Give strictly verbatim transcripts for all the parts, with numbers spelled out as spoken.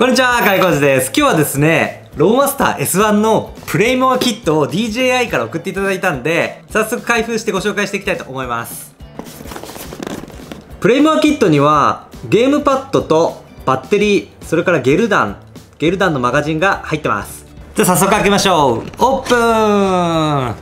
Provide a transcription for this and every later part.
こんにちは、かいこうじです。今日はですね、ロボマスター エスワン のプレイモアキットを ディージェーアイ から送っていただいたんで、早速開封してご紹介していきたいと思います。プレイモアキットには、ゲームパッドとバッテリー、それからゲルダン、ゲルダンのマガジンが入ってます。じゃあ早速開けましょう。オープン。はい。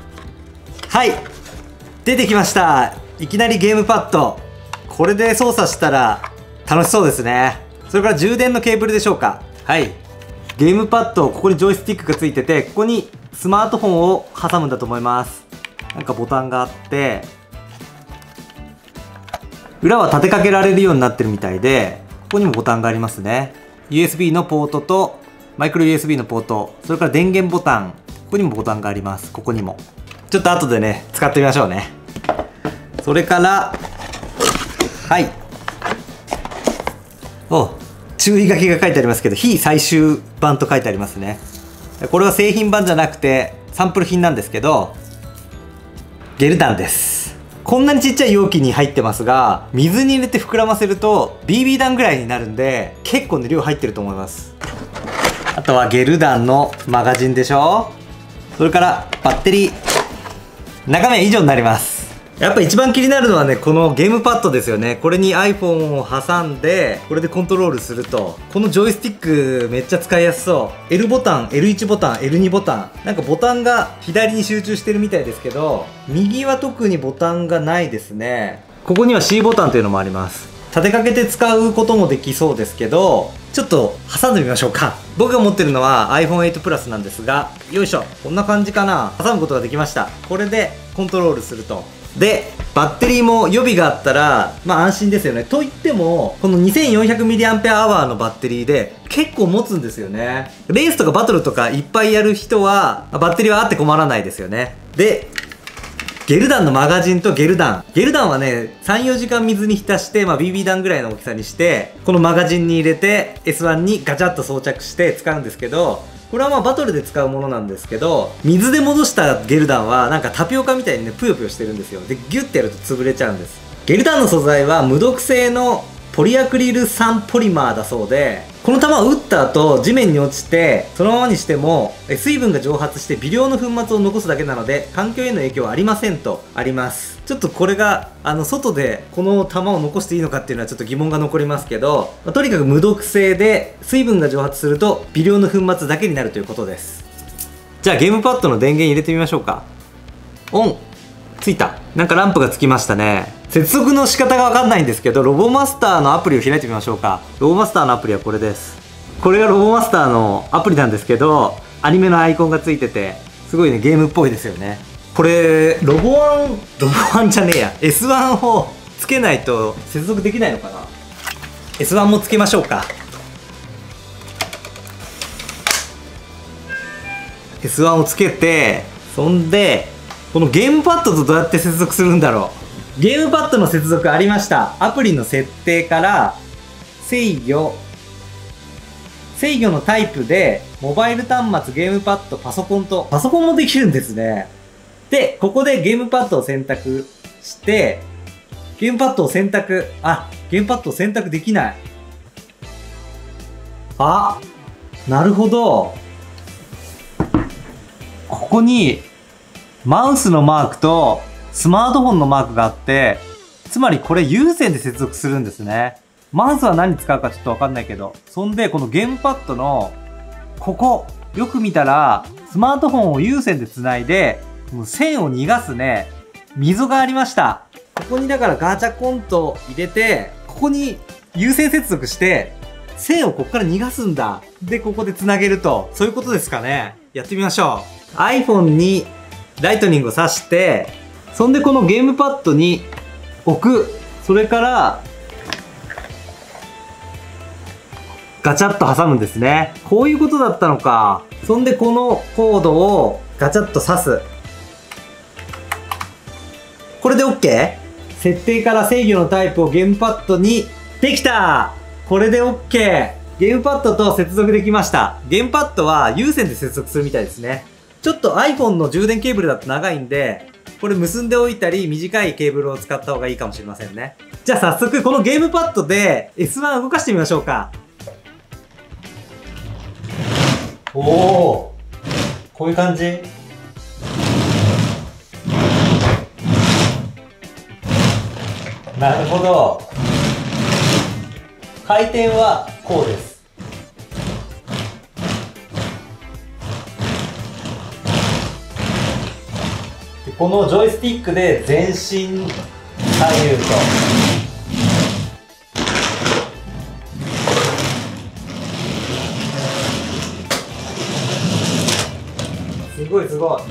出てきました。いきなりゲームパッド。これで操作したら楽しそうですね。それから充電のケーブルでしょうか。はい。ゲームパッド、ここにジョイスティックがついてて、ここにスマートフォンを挟むんだと思います。なんかボタンがあって、裏は立てかけられるようになってるみたいで、ここにもボタンがありますね。ユーエスビー のポートと、マイクロ ユーエスビー のポート、それから電源ボタン、ここにもボタンがあります。ここにも。ちょっと後でね、使ってみましょうね。それから、はい。お、注意書きが書いてありますけど、非最終版と書いてありますね。これは製品版じゃなくて、サンプル品なんですけど、ゲルダンです。こんなにちっちゃい容器に入ってますが、水に入れて膨らませると ビービー 弾ぐらいになるんで、結構ね、量入ってると思います。あとはゲルダンのマガジンでしょ。それからバッテリー。中身は以上になります。やっぱ一番気になるのはね、このゲームパッドですよね。これに iPhone を挟んで、これでコントロールすると。このジョイスティックめっちゃ使いやすそう。L ボタン、エルワン ボタン、エルツー ボタン。なんかボタンが左に集中してるみたいですけど、右は特にボタンがないですね。ここには C ボタンというのもあります。立てかけて使うこともできそうですけど、ちょっと挟んでみましょうか。僕が持ってるのは アイフォンエイトプラス なんですが、よいしょ。こんな感じかな。挟むことができました。これでコントロールすると。で、バッテリーも予備があったら、まあ安心ですよね。といっても、この にせんよんひゃくミリアンペアアワー のバッテリーで結構持つんですよね。レースとかバトルとかいっぱいやる人は、バッテリーはあって困らないですよね。で、ゲルダンのマガジンとゲルダン。ゲルダンはね、さん、よじかん水に浸して、まあ ビービー 弾ぐらいの大きさにして、このマガジンに入れて エスワン にガチャッと装着して使うんですけど、これはまあバトルで使うものなんですけど、水で戻したゲルダンはなんかタピオカみたいにね、ぷよぷよしてるんですよ。で、ギュッてやると潰れちゃうんです。ゲルダンの素材は無毒性のポリアクリル酸ポリマーだそうで、この球を打った後、地面に落ちて、そのままにしても、水分が蒸発して微量の粉末を残すだけなので、環境への影響はありませんとあります。ちょっとこれが、あの、外でこの球を残していいのかっていうのはちょっと疑問が残りますけど、まあ、とにかく無毒性で、水分が蒸発すると微量の粉末だけになるということです。じゃあゲームパッドの電源入れてみましょうか。オン。ついた。なんかランプがつきましたね。接続の仕方がわかんないんですけど、ロボマスターのアプリを開いてみましょうか。ロボマスターのアプリはこれです。これがロボマスターのアプリなんですけど、アニメのアイコンがついてて、すごいね、ゲームっぽいですよね。これ、ロボワン、ロボワンじゃねえや。エスワン をつけないと接続できないのかな。エスワン もつけましょうか。エスワン をつけて、そんで、このゲームパッドとどうやって接続するんだろう。ゲームパッドの接続ありました。アプリの設定から制御、制御のタイプでモバイル端末、ゲームパッド、パソコンと、パソコンもできるんですね。で、ここでゲームパッドを選択して、ゲームパッドを選択、あ、ゲームパッドを選択できない。あ、なるほど。ここにマウスのマークとスマートフォンのマークがあって、つまりこれ有線で接続するんですね。マウスは何使うかちょっとわかんないけど。そんで、このゲームパッドの、ここ、よく見たら、スマートフォンを有線で繋いで、もう線を逃がすね、溝がありました。ここにだからガチャコンと入れて、ここに有線接続して、線をここから逃がすんだ。で、ここで繋げると。そういうことですかね。やってみましょう。iPhone にライトニングを挿して、そんでこのゲームパッドに置く。それから、ガチャッと挟むんですね。こういうことだったのか。そんでこのコードをガチャッと挿す。これで OK？ 設定から制御のタイプをゲームパッドにできた！これで OK！ ゲームパッドと接続できました。ゲームパッドは有線で接続するみたいですね。ちょっと iPhone の充電ケーブルだと長いんで、これ結んでおいたり短いケーブルを使った方がいいかもしれませんね。じゃあ早速このゲームパッドで エスワン 動かしてみましょうか。 おお、こういう感じ。なるほど。回転はこうです。でこのジョイスティックで前進左右とすごいすごい。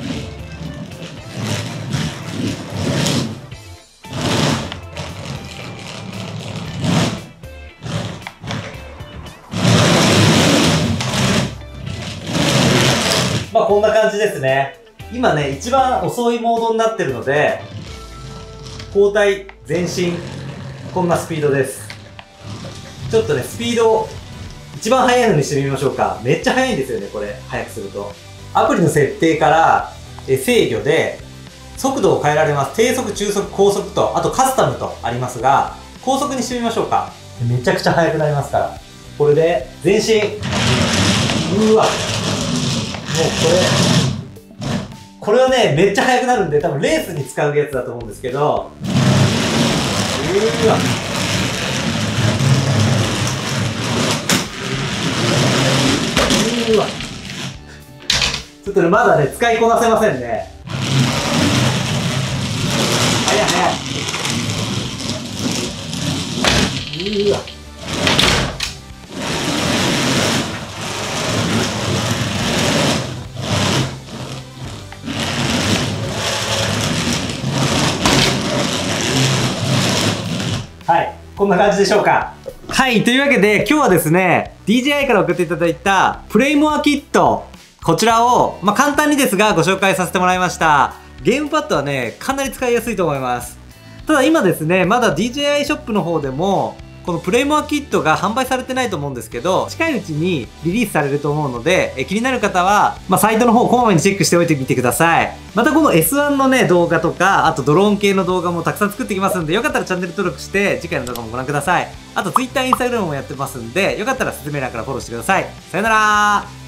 まあこんな感じですね。今ね、一番遅いモードになってるので、交代、前進、こんなスピードです。ちょっとね、スピードを一番速いのにしてみましょうか。めっちゃ速いんですよね、これ。速くすると。アプリの設定からえ制御で速度を変えられます。低速、中速、高速と、あとカスタムとありますが、高速にしてみましょうか。めちゃくちゃ速くなりますから。これで、前進。うわ。もうこれ、これはね、めっちゃ速くなるんで、多分レースに使うやつだと思うんですけど、うわ。うわ。ちょっとね、まだね、使いこなせませんね。速い速い。うわ。はい、こんな感じでしょうか。はい、というわけで今日はですね、ディージェーアイ から送っていただいたプレイモアキット、こちらを、まあ、簡単にですがご紹介させてもらいました。ゲームパッドはね、かなり使いやすいと思います。ただ今ですね、まだ ディージェーアイ ショップの方でも、このプレイモアキットが販売されてないと思うんですけど、近いうちにリリースされると思うので、え気になる方は、まあ、サイトの方をこまめにチェックしておいてみてください。またこの エスワン のね、動画とか、あとドローン系の動画もたくさん作ってきますんで、よかったらチャンネル登録して、次回の動画もご覧ください。あと Twitter、Instagram もやってますんで、よかったら説明欄からフォローしてください。さよならー。